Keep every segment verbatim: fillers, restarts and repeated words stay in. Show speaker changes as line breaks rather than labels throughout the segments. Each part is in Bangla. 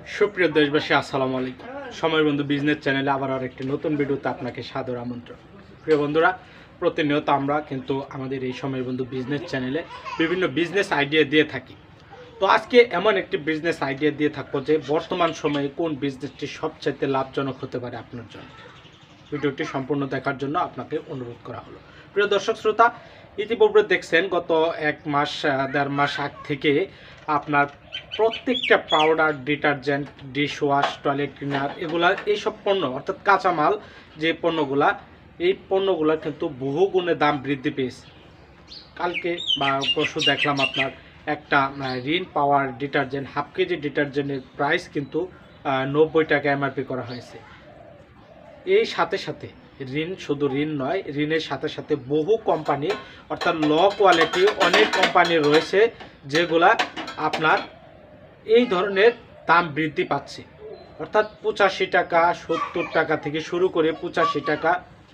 সুপ্রিয় দেশবাসী, আসসালামু আলাইকুম। সময় বন্ধু বিজনেস চ্যানেলে আবার আরেকটি নতুন ভিডিওতে আপনাকে সাদর আমন্ত্রণ। প্রিয় বন্ধুরা, প্রতিনিয়ত আমরা কিন্তু আমাদের এই সময় বন্ধু বিজনেস চ্যানেলে বিভিন্ন বিজনেস আইডিয়া দিয়ে থাকি। তো আজকে এমন একটি বিজনেস আইডিয়া দিয়ে থাকবো যে বর্তমান সময়ে কোন বিজনেসটি সবচাইতে লাভজনক হতে পারে আপনার জন্য। ভিডিওটি সম্পূর্ণ দেখার জন্য আপনাকে অনুরোধ করা হলো। প্রিয় দর্শক শ্রোতা, ইতিপূর্বে দেখছেন গত এক মাস দেড় মাস আগ থেকে আপনার প্রত্যেকটা powder, detergent, dish wash, toilet cleaner, এগুলা এইসব পণ্য অর্থাৎ কাঁচামাল যে পণ্যগুলা, এই পণ্যগুলা কিন্তু বহু গুণে দাম বৃদ্ধি পেয়েছে। কালকে বা পরশু দেখলাম আপনার একটা Rin power detergent, half KG ডিটারজেন্টের প্রাইস কিন্তু নব্বই টাকা এমআরপি করা হয়েছে। এই সাথে সাথে ঋণ, শুধু ঋণ নয়, ঋণের সাথে সাথে বহু কোম্পানি অর্থাৎ ল কোয়ালিটি অনেক কোম্পানি রয়েছে যেগুলা আপনার এই ধরনের দাম বৃদ্ধি পাচ্ছে। অর্থাৎ পঁচাশি টাকা, সত্তর টাকা থেকে শুরু করে পঁচাশি টাকা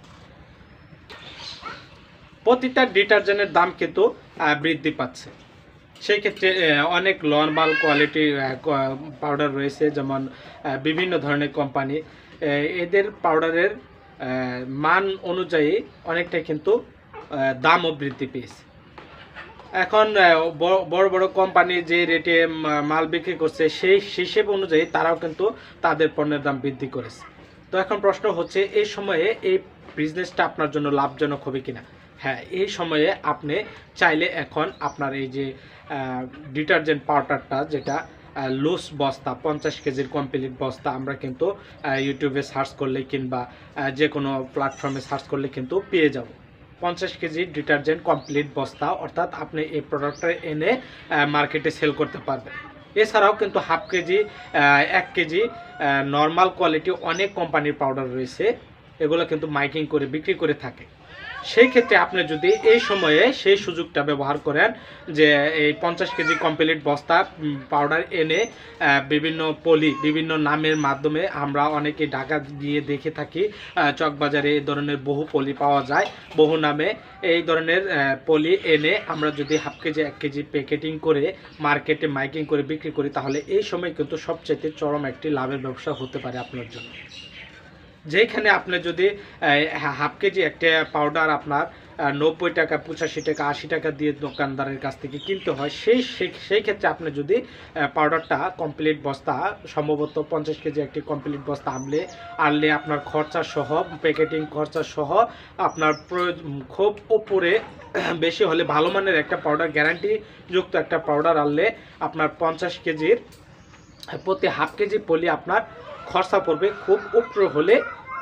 প্রতিটা ডিটারজেন্টের দাম কিন্তু বৃদ্ধি পাচ্ছে। সেই ক্ষেত্রে অনেক নরমাল কোয়ালিটির পাউডার রয়েছে, যেমন বিভিন্ন ধরনের কোম্পানি, এদের পাউডারের মান অনুযায়ী অনেকটাই কিন্তু দামও বৃদ্ধি পেয়েছে। এখন বড় বড় কোম্পানি যে রেটে মাল বিক্রি করছে সেই হিসেব অনুযায়ী তারাও কিন্তু তাদের পণ্যের দাম বৃদ্ধি করেছে। তো এখন প্রশ্ন হচ্ছে, এই সময়ে এই বিজনেসটা আপনার জন্য লাভজনক হবে কিনা? হ্যাঁ, এই সময়ে আপনি চাইলে এখন আপনার এই যে ডিটারজেন্ট পাউডারটা, যেটা লুজ বস্তা, পঞ্চাশ কেজির কমপ্লিট বস্তা, আমরা কিন্তু ইউটিউবে সার্চ করলে কিংবা যে কোনো প্ল্যাটফর্মে সার্চ করলে কিন্তু পেয়ে যাব। পঞ্চাশ কেজি ডিটারজেন্ট কমপ্লিট বস্তা, অর্থাৎ আপনি এই প্রোডাক্টটা এনে মার্কেটে সেল করতে পারবেন। এছাড়াও কিন্তু হাফ কেজি, এক কেজি নর্মাল কোয়ালিটি অনেক কোম্পানির পাউডার রয়েছে, এগুলো কিন্তু মাইকিং করে বিক্রি করে থাকে। সেই ক্ষেত্রে আপনি যদি এই সময়ে সেই সুযোগটা ব্যবহার করেন যে এই পঞ্চাশ কেজি কমপ্লিট বস্তা পাউডার এনে বিভিন্ন পলি, বিভিন্ন নামের মাধ্যমে আমরা অনেকে ঢাকা গিয়ে দেখে থাকি, চকবাজারে এই ধরনের বহু পলি পাওয়া যায়, বহু নামে এই ধরনের পলি এনে আমরা যদি হাফ কেজি, এক কেজি প্যাকেটিং করে মার্কেটে মাইকিং করে বিক্রি করি, তাহলে এই সময় কিন্তু সবচেয়ে চরম একটি লাভের ব্যবসা হতে পারে আপনার জন্য। যেখানে আপনি যদি হাফ কেজি একটা পাউডার আপনার নব্বই টাকা, পঁচাশি টাকা, আশি টাকা দিয়ে দোকানদারের কাছ থেকে কিনতে হয়, সেই সেই ক্ষেত্রে আপনি যদি পাউডারটা কমপ্লিট বস্তা, সম্ভবত পঞ্চাশ কেজি একটি কমপ্লিট বস্তা আনলে আনলে আপনার খরচা সহ, প্যাকেটিং খরচা সহ, আপনার খুব উপরে বেশি হলে ভালো মানের একটা পাউডার, গ্যারান্টিযুক্ত একটা পাউডার আনলে আপনার পঞ্চাশ কেজির প্রতি হাফ কেজি পলি আপনার খরচা পড়বে খুব উপরে হলে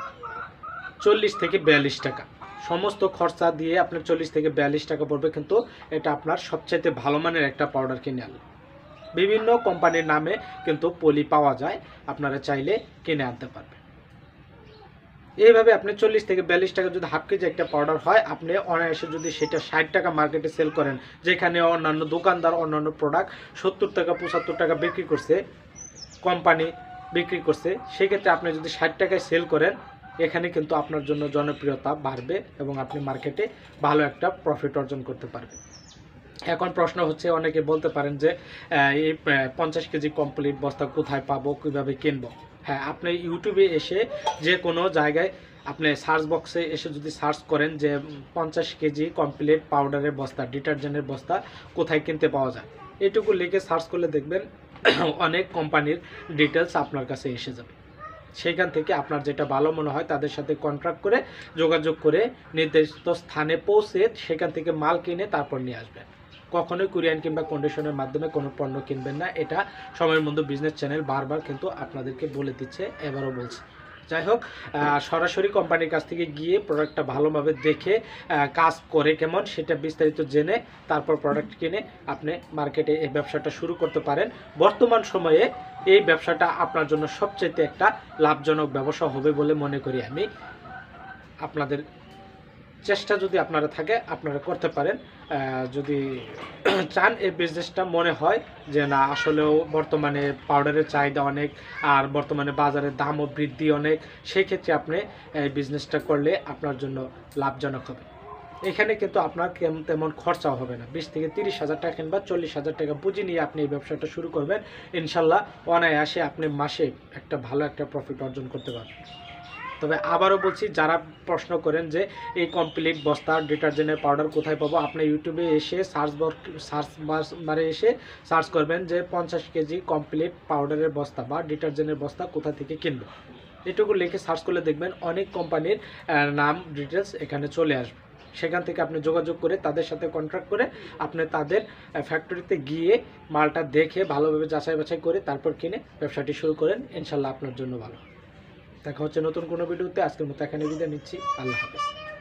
চল্লিশ থেকে বিয়াল্লিশ টাকা। সমস্ত খরচা দিয়ে আপনার চল্লিশ থেকে বিয়াল্লিশ টাকা পড়বে, কিন্তু এটা আপনার সবচাইতে ভালো মানের একটা পাউডার কিনে আনলে। বিভিন্ন কোম্পানির নামে কিন্তু পলি পাওয়া যায়, আপনারা চাইলে কিনে আনতে পারবেন। এইভাবে আপনি চল্লিশ থেকে বিয়াল্লিশ টাকা যদি হাফ কেজি একটা পাউডার হয়, আপনি অনায়াসে যদি সেটা ষাট টাকা মার্কেটে সেল করেন, যেখানে অন্যান্য দোকানদার অন্যান্য প্রোডাক্ট সত্তর টাকা, পঁচাত্তর টাকা বিক্রি করছে, কোম্পানি বিক্রি করছে, সেক্ষেত্রে আপনি যদি ষাট টাকায় সেল করেন, এখানে কিন্তু আপনার জন্য জনপ্রিয়তা বাড়বে এবং আপনি মার্কেটে ভালো একটা প্রফিট অর্জন করতে পারবেন। এখন প্রশ্ন হচ্ছে, অনেকে বলতে পারেন যে এই পঞ্চাশ কেজি কমপ্লিট বস্তা কোথায় পাবো, কীভাবে কিনবো? হ্যাঁ, আপনি ইউটিউবে এসে যে কোনো জায়গায় আপনি সার্চ বক্সে এসে যদি সার্চ করেন যে পঞ্চাশ কেজি কমপ্লিট পাউডারের বস্তা, ডিটারজেন্টের বস্তা কোথায় কিনতে পাওয়া যায়, এটুকু লিখে সার্চ করলে দেখবেন অনেক কোম্পানির ডিটেলস আপনার কাছে এসে যাবে। সেইখান থেকে আপনার যেটা ভালো মনে হয় তাদের সাথে কন্ট্রাক্ট করে, যোগাযোগ করে নির্দিষ্ট স্থানে পৌঁছে সেখান থেকে মাল কিনে তারপর নিয়ে আসবেন। কখনোই কুরিয়ান কিংবা কন্ডিশনের মাধ্যমে কোনো পণ্য কিনবেন না। এটা সময়ের মধ্যে বিজনেস চ্যানেল বারবার কিন্তু আপনাদেরকে বলে দিচ্ছে, এবারও বলছে। যাই হোক, সরাসরি কোম্পানির কাছ থেকে গিয়ে প্রোডাক্টটা ভালোভাবে দেখে কাজ করে কেমন সেটা বিস্তারিত জেনে তারপর প্রোডাক্ট কিনে আপনি মার্কেটে এই ব্যবসাটা শুরু করতে পারেন। বর্তমান সময়ে এই ব্যবসাটা আপনার জন্য সবচেয়ে একটা লাভজনক ব্যবসা হবে বলে মনে করি আমি। আপনাদের চেষ্টা যদি আপনারা থাকে, আপনারা করতে পারেন। যদি চান এই বিজনেসটা, মনে হয় যে না আসলেও বর্তমানে পাউডারের চাহিদা অনেক আর বর্তমানে বাজারের দামও বৃদ্ধি অনেক, সেই ক্ষেত্রে আপনি এই বিজনেসটা করলে আপনার জন্য লাভজনক হবে। এখানে কিন্তু আপনার কেমন তেমন খরচাও হবে না। বিশ থেকে তিরিশ হাজার টাকা কিংবা চল্লিশ হাজার টাকা পুঁজি নিয়ে আপনি এই ব্যবসাটা শুরু করবেন, ইনশাল্লাহ অনায়াসে আপনি মাসে একটা ভালো একটা প্রফিট অর্জন করতে পারবেন। তবে আবারও বলছি, যারা প্রশ্ন করেন যে এই কমপ্লিট বস্তা ডিটারজেন্টের পাউডার কোথায় পাবো, আপনি ইউটিউবে এসে সার্চ সার্চ বারে এসে সার্চ করবেন যে পঞ্চাশ কেজি কমপ্লিট পাউডারের বস্তা বা ডিটারজেন্টের বস্তা কোথা থেকে কিনবো, এটুকু লিখে সার্চ করলে দেখবেন অনেক কোম্পানির নাম ডিটেলস এখানে চলে আসবে। সেখান থেকে আপনি যোগাযোগ করে তাদের সাথে কন্ট্রাক্ট করে আপনি তাদের ফ্যাক্টরিতে গিয়ে মালটা দেখে ভালোভাবে যাচাই বাছাই করে তারপর কিনে ব্যবসাটি শুরু করেন, ইনশাল্লাহ আপনার জন্য ভালো। দেখা হচ্ছে নতুন কোনো ভিডিওতে। আজকের মতো এখানে বিদায় নিচ্ছি। আল্লাহ হাফেজ।